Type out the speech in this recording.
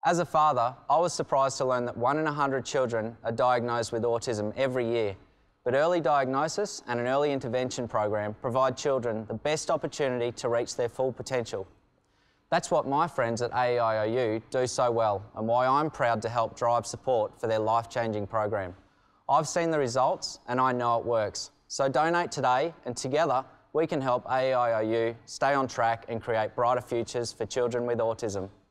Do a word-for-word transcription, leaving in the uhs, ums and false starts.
As a father, I was surprised to learn that one in a hundred children are diagnosed with autism every year, but early diagnosis and an early intervention program provide children the best opportunity to reach their full potential. That's what my friends at A E I O U do so well, and why I'm proud to help drive support for their life-changing program. I've seen the results and I know it works. So donate today, and together we can help A E I O U stay on track and create brighter futures for children with autism.